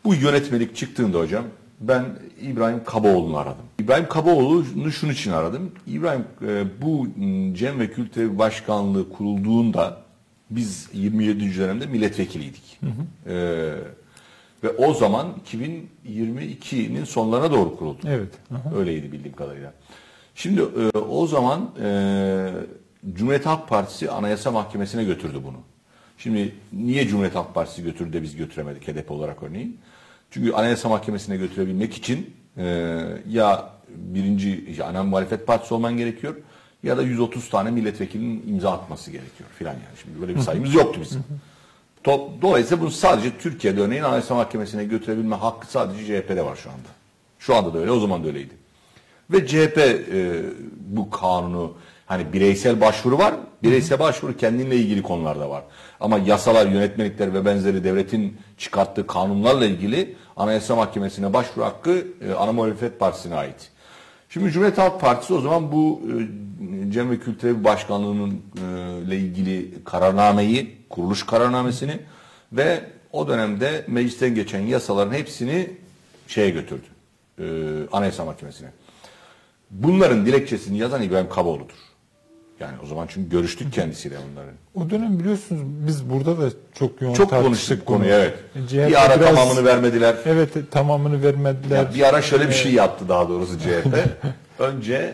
Bu yönetmelik çıktığında hocam ben İbrahim Kaboğlu'nu aradım. İbrahim Kaboğlu'nu şunun için aradım. İbrahim bu Cem ve Kültür Başkanlığı kurulduğunda biz 27. dönemde milletvekiliydik. Ve o zaman 2022'nin sonlarına doğru kuruldu. Evet. Öyleydi bildiğim kadarıyla. Şimdi o zaman Cumhuriyet Halk Partisi Anayasa Mahkemesi'ne götürdü bunu. Şimdi niye Cumhuriyet Halk Partisi götürdü de biz götüremedik HDP olarak örneğin? Çünkü Anayasa Mahkemesi'ne götürebilmek için ya birinci ana muhalefet partisi olman gerekiyor ya da 130 tane milletvekilinin imza atması gerekiyor filan yani. Şimdi böyle bir sayımız yoktu bizim. Dolayısıyla bunu sadece Türkiye'de örneğin Anayasa Mahkemesi'ne götürebilme hakkı sadece CHP'de var şu anda. Şu anda da öyle, o zaman da öyleydi. Ve CHP bu kanunu, hani bireysel başvuru var, bireysel başvuru kendinle ilgili konularda var. Ama yasalar, yönetmelikler ve benzeri devletin çıkarttığı kanunlarla ilgili Anayasa Mahkemesi'ne başvuru hakkı ana muhalefet partisine ait. Şimdi Cumhuriyet Halk Partisi o zaman bu Cem ve Kültür Başkanlığı'nın ile ilgili kararnameyi, kuruluş kararnamesini ve o dönemde meclisten geçen yasaların hepsini şeye götürdü. Anayasa Mahkemesi'ne. Bunların dilekçesini yazan İbrahim Kaboğlu'dur. Yani o zaman çünkü görüştük kendisiyle bunların. O dönem biliyorsunuz biz burada da çok yoğun tartıştık konuştuk konuyu, evet. Bir ara tamamını vermediler. Evet, tamamını vermediler. Ya bir ara şöyle bir şey yaptı daha doğrusu CHP. Önce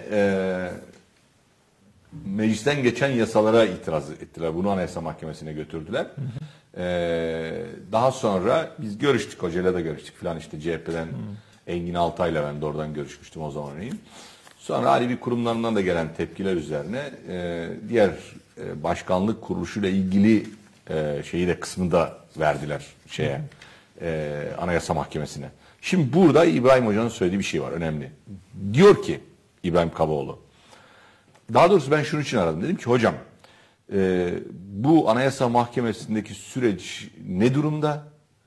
meclisten geçen yasalara itiraz ettiler. Bunu Anayasa Mahkemesi'ne götürdüler. Daha sonra biz görüştük, hocayla da görüştük filan, işte CHP'den Engin Altay'la ben de oradan görüşmüştüm o zaman örneğin. Sonra Alevi kurumlarından da gelen tepkiler üzerine diğer başkanlık kuruluşuyla ilgili şeyi de kısmında verdiler Anayasa Mahkemesi'ne. Şimdi burada İbrahim Hoca'nın söylediği bir şey var önemli. Diyor ki İbrahim Kaboğlu, daha doğrusu ben şunun için aradım. Dedim ki hocam bu Anayasa Mahkemesi'ndeki süreç ne durumda?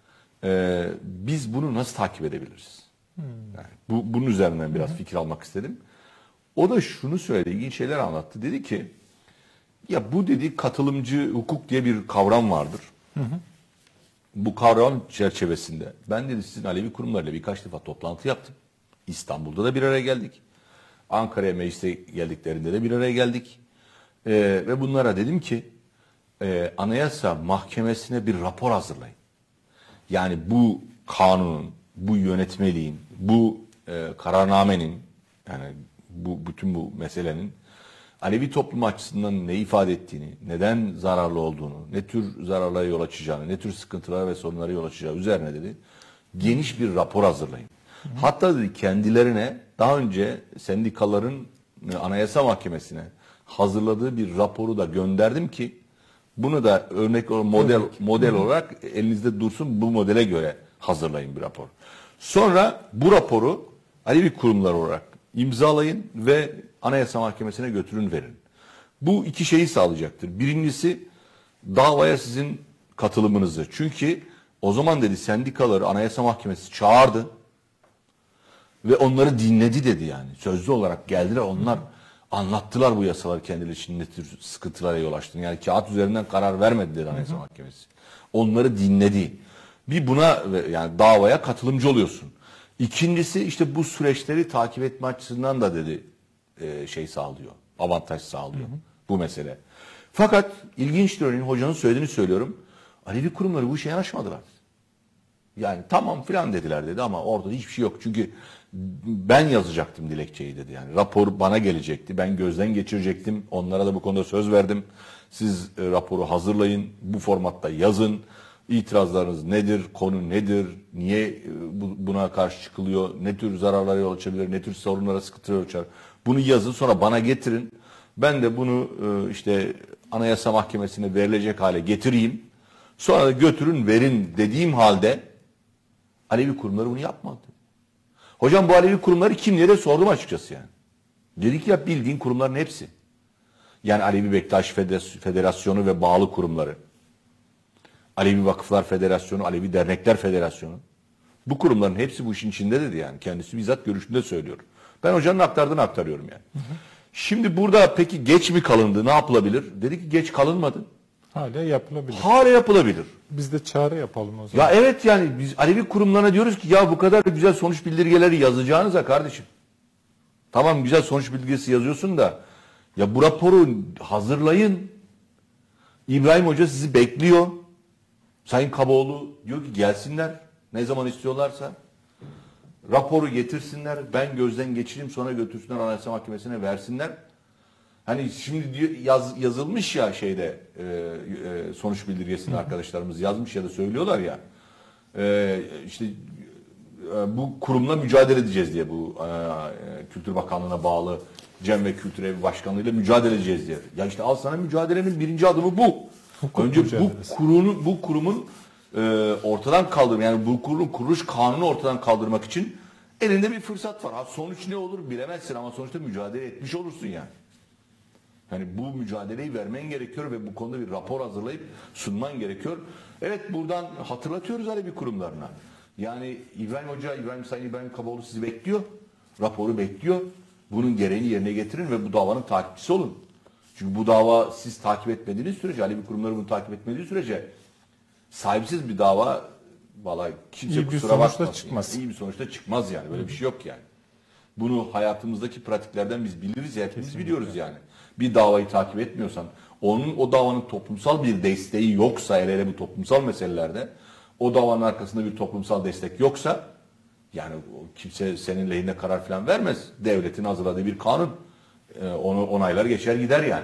Biz bunu nasıl takip edebiliriz? Yani bunun üzerinden biraz fikir almak istedim. O da şunu söyledi, ilginç şeyler anlattı. Dedi ki, ya bu dedi katılımcı hukuk diye bir kavram vardır. Bu kavram çerçevesinde ben dedi sizin Alevi kurumlarıyla birkaç defa toplantı yaptım. İstanbul'da da bir araya geldik. Ankara'ya meclise geldiklerinde de bir araya geldik. Ve bunlara dedim ki Anayasa Mahkemesi'ne bir rapor hazırlayın. Yani bu kanunun, bu yönetmeliğin, bu kararnamenin, yani bütün bu meselenin Alevi toplumu açısından ne ifade ettiğini, neden zararlı olduğunu, ne tür zararlara yol açacağını, ne tür sıkıntılara ve sorunlara yol açacağı üzerine dedi geniş bir rapor hazırlayın. Hatta dedi kendilerine daha önce sendikaların Anayasa Mahkemesi'ne hazırladığı bir raporu da gönderdim ki bunu da örnek model olarak elinizde dursun, bu modele göre hazırlayın bir rapor. Sonra bu raporu Alevi kurumlar olarak imzalayın ve Anayasa Mahkemesi'ne götürün verin. Bu iki şeyi sağlayacaktır. Birincisi davaya sizin katılımınızı. Çünkü o zaman dedi sendikaları Anayasa Mahkemesi çağırdı ve onları dinledi dedi yani. Sözlü olarak geldiler, onlar anlattılar bu yasalar kendileri için ne tür sıkıntılara yol açtığını. Yani kağıt üzerinden karar vermedi dedi Anayasa Mahkemesi. Onları dinledi. Bir buna yani davaya katılımcı oluyorsun. İkincisi işte bu süreçleri takip etme açısından da dedi şey sağlıyor. Avantaj sağlıyor bu mesele. Fakat ilginçtir örneğin hocanın söylediğini söylüyorum. Alevi kurumları bu işe yanaşmadılar. Yani tamam filan dediler dedi ama orada hiçbir şey yok. Çünkü ben yazacaktım dilekçeyi dedi. Yani rapor bana gelecekti. Ben gözden geçirecektim. Onlara da bu konuda söz verdim. Siz raporu hazırlayın. Bu formatta yazın. İtirazlarınız nedir? Konu nedir? Niye buna karşı çıkılıyor? Ne tür zararlara yol açabilir? Ne tür sorunlara, sıkıntılara yol açar? Bunu yazın, sonra bana getirin. Ben de bunu işte Anayasa Mahkemesi'ne verilecek hale getireyim. Sonra da götürün verin dediğim halde Alevi kurumları bunu yapmadı. Hocam bu Alevi kurumları kim diye de sordum açıkçası yani. Dedik ya bildiğin kurumların hepsi. Yani Alevi Bektaş Federasyonu ve bağlı kurumları. Alevi Vakıflar Federasyonu, Alevi Dernekler Federasyonu. Bu kurumların hepsi bu işin içinde dedi yani. Kendisi bizzat görüşünde söylüyor. Ben hocanın aktardığını aktarıyorum yani. Şimdi burada peki geç mi kalındı, ne yapılabilir? Dedi ki geç kalınmadı. Hala yapılabilir. Hala yapılabilir. Biz de çağrı yapalım o zaman. Ya evet, yani biz Alevi kurumlarına diyoruz ki ya bu kadar güzel sonuç bildirgeleri yazacağınıza kardeşim. Tamam, güzel sonuç bildirgesi yazıyorsun da ya bu raporu hazırlayın. İbrahim Hoca sizi bekliyor. Sayın Kaboğlu diyor ki gelsinler ne zaman istiyorlarsa. Raporu getirsinler. Ben gözden geçireyim, sonra götürsünler Anayasa Mahkemesi'ne versinler. Hani şimdi diyor, yazılmış ya şeyde sonuç bildirgesinde arkadaşlarımız yazmış ya da söylüyorlar ya işte bu kurumla mücadele edeceğiz diye, bu Kültür Bakanlığı'na bağlı Cem ve Kültür Evi Başkanlığı'yla mücadele edeceğiz diye. Ya işte al sana mücadelenin birinci adımı bu. Önce bu kurumun ortadan kaldırma, yani bu kurumun kuruluş kanunu ortadan kaldırmak için elinde bir fırsat var. Ha, sonuç ne olur bilemezsin ama sonuçta mücadele etmiş olursun yani. Yani bu mücadeleyi vermen gerekiyor ve bu konuda bir rapor hazırlayıp sunman gerekiyor. Evet, buradan hatırlatıyoruz Alevi kurumlarına. Yani İbrahim Hoca, Sayın İbrahim Kaboğlu sizi bekliyor. Raporu bekliyor. Bunun gereğini yerine getirin ve bu davanın takipçisi olun. Çünkü bu dava siz takip etmediğiniz sürece, Alevi kurumları bunu takip etmediği sürece sahipsiz bir dava, vallahi kimse kusura bakmasın. İyi bir sonuçta çıkmaz yani. Böyle bir şey yok yani. Bunu hayatımızdaki pratiklerden biz biliriz ya, hepimiz biliyoruz yani. Bir davayı takip etmiyorsan, o davanın toplumsal bir desteği yoksa, hele bu toplumsal meselelerde o davanın arkasında bir toplumsal destek yoksa, yani kimse senin lehine karar falan vermez. Devletin hazırladığı bir kanun onu onaylar geçer gider yani.